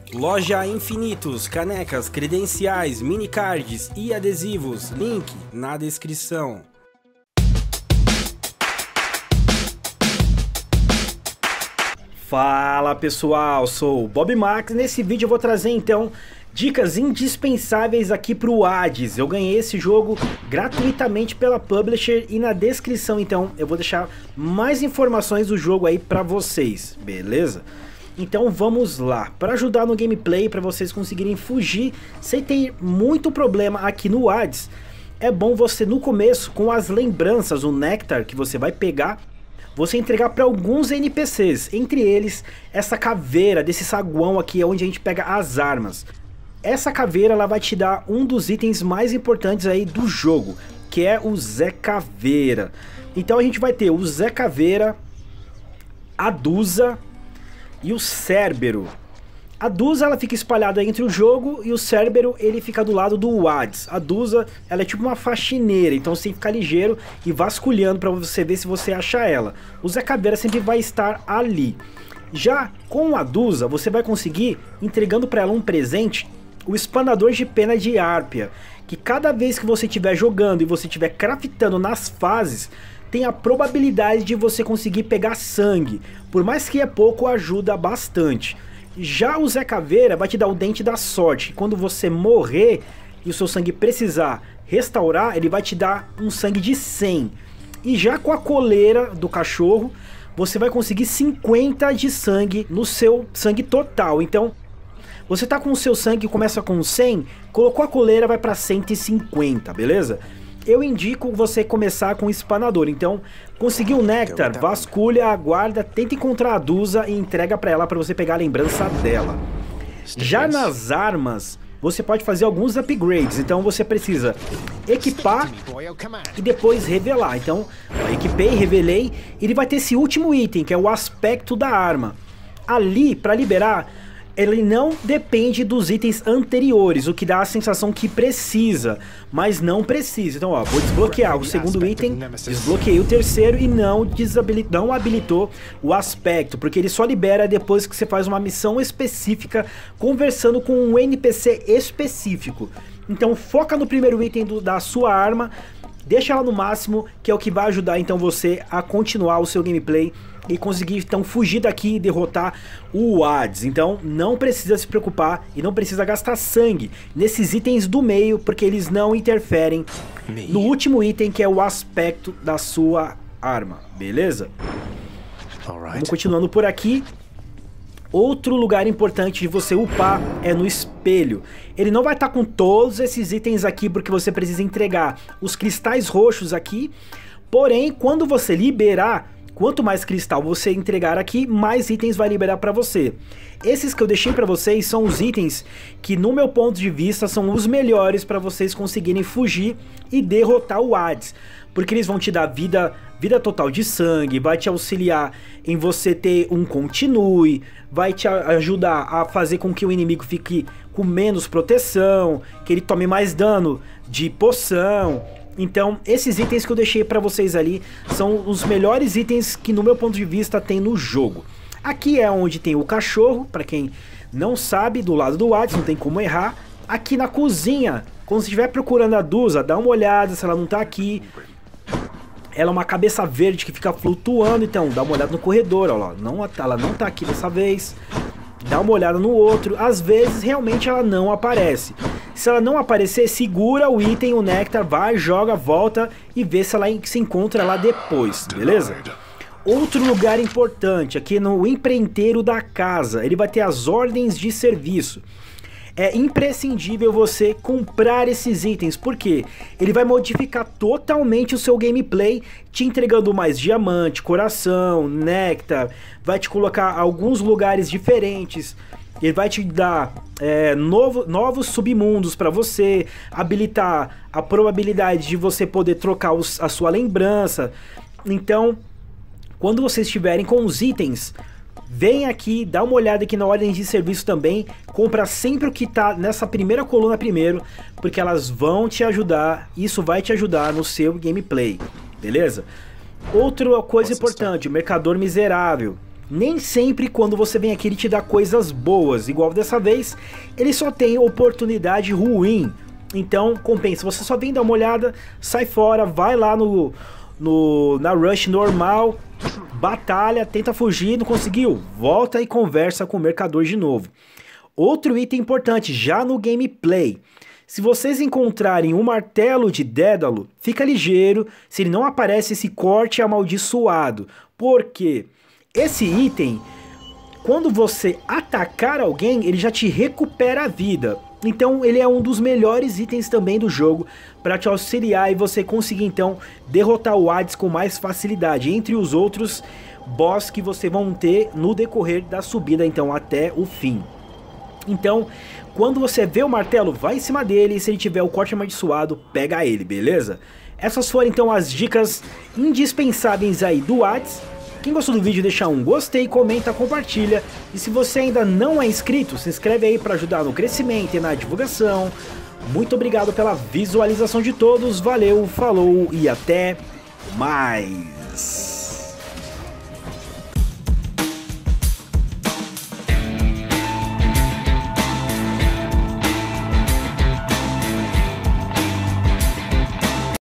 Loja Infinitos, canecas, credenciais, minicards e adesivos, link na descrição. Fala pessoal, sou o Bob Max. Nesse vídeo eu vou trazer então dicas indispensáveis aqui para o Hades. Eu ganhei esse jogo gratuitamente pela Publisher e na descrição então eu vou deixar mais informações do jogo aí para vocês, beleza? Então vamos lá, para ajudar no gameplay, para vocês conseguirem fugir sem ter muito problema aqui no Hades, é bom você no começo, com as lembranças, o Nectar que você vai pegar, você entregar para alguns NPCs, entre eles essa caveira desse saguão aqui, onde a gente pega as armas. Essa caveira ela vai te dar um dos itens mais importantes aí do jogo, que é o Zé Caveira. Então a gente vai ter o Zé Caveira, a Dusa e o Cérbero. A Dusa ela fica espalhada entre o jogo e o Cérbero ele fica do lado do Hades. A Dusa ela é tipo uma faxineira, então você tem que ficar ligeiro e vasculhando para você ver se você acha ela. O Zé Caveira sempre vai estar ali. Já com a Dusa você vai conseguir, entregando para ela um presente, o Espanador de Pena de Árpia, que cada vez que você estiver jogando e você estiver craftando nas fases, tem a probabilidade de você conseguir pegar sangue. Por mais que é pouco, ajuda bastante. Já o Zé Caveira vai te dar o Dente da Sorte. Quando você morrer e o seu sangue precisar restaurar, ele vai te dar um sangue de 100. E já com a coleira do cachorro, você vai conseguir 50 de sangue no seu sangue total. Então, você tá com o seu sangue que começa com 100, colocou a coleira, vai para 150, beleza? Eu indico você começar com o Espanador. Então, conseguiu o Nectar, vasculha, aguarda, tenta encontrar a Dusa e entrega pra ela pra você pegar a lembrança dela. Já nas armas, você pode fazer alguns upgrades. Então você precisa equipar e depois revelar. Então, ó, equipei, revelei, ele vai ter esse último item, que é o aspecto da arma. Ali, pra liberar, ele não depende dos itens anteriores, o que dá a sensação que precisa, mas não precisa. Então, ó, vou desbloquear o segundo item, desbloqueei o terceiro e não habilitou o aspecto, porque ele só libera depois que você faz uma missão específica, conversando com um NPC específico. Então, foca no primeiro item da sua arma, deixa ela no máximo, que é o que vai ajudar então você a continuar o seu gameplay e conseguir então fugir daqui e derrotar o Hades. Então não precisa se preocupar e não precisa gastar sangue nesses itens do meio, porque eles não interferem no último item, que é o aspecto da sua arma, beleza? Vamos continuando por aqui. Outro lugar importante de você upar é no espelho. Ele não vai estar com todos esses itens aqui, porque você precisa entregar os cristais roxos aqui. Porém, quando você liberar, quanto mais cristal você entregar aqui, mais itens vai liberar para você. Esses que eu deixei para vocês são os itens que, no meu ponto de vista, são os melhores para vocês conseguirem fugir e derrotar o Hades. Porque eles vão te dar vida total de sangue, vai te auxiliar em você ter um continue, vai te ajudar a fazer com que o inimigo fique com menos proteção, que ele tome mais dano de poção. Então, esses itens que eu deixei para vocês ali são os melhores itens que, no meu ponto de vista, tem no jogo. Aqui é onde tem o cachorro, para quem não sabe, do lado do Hades, não tem como errar. Aqui na cozinha, quando você estiver procurando a Dusa, dá uma olhada se ela não tá aqui. Ela é uma cabeça verde que fica flutuando, então dá uma olhada no corredor, ó, ela não tá aqui dessa vez. Dá uma olhada no outro, às vezes realmente ela não aparece. Se ela não aparecer, segura o item, o Nectar, vai, joga, volta e vê se ela se encontra lá depois, beleza? Outro lugar importante, aqui no empreiteiro da casa, ele vai ter as ordens de serviço. É imprescindível você comprar esses itens, porque ele vai modificar totalmente o seu gameplay, te entregando mais diamante, coração, néctar, vai te colocar alguns lugares diferentes, ele vai te dar novos submundos para você, habilitar a probabilidade de você poder trocar a sua lembrança. Então, quando vocês estiverem com os itens, vem aqui, dá uma olhada aqui na ordem de serviço também, compra sempre o que tá nessa primeira coluna primeiro, porque elas vão te ajudar, isso vai te ajudar no seu gameplay, beleza? Outra coisa importante, o Mercador Miserável. Nem sempre quando você vem aqui ele te dá coisas boas, igual dessa vez, ele só tem oportunidade ruim. Então compensa, você só vem dar uma olhada, sai fora, vai lá na rush normal, batalha, tenta fugir, não conseguiu, volta e conversa com o mercador de novo. Outro item importante, já no gameplay, se vocês encontrarem um martelo de Dédalo, fica ligeiro se ele não aparece esse corte amaldiçoado, porque esse item, quando você atacar alguém, ele já te recupera a vida. Então ele é um dos melhores itens também do jogo para te auxiliar e você conseguir então derrotar o Hades com mais facilidade, entre os outros boss que você vão ter no decorrer da subida então até o fim. Então, quando você vê o martelo, vai em cima dele e se ele tiver o corte amaldiçoado, pega ele, beleza? Essas foram então as dicas indispensáveis aí do Hades. Quem gostou do vídeo deixa um gostei, comenta, compartilha. E se você ainda não é inscrito, se inscreve aí para ajudar no crescimento e na divulgação. Muito obrigado pela visualização de todos, valeu, falou e até mais!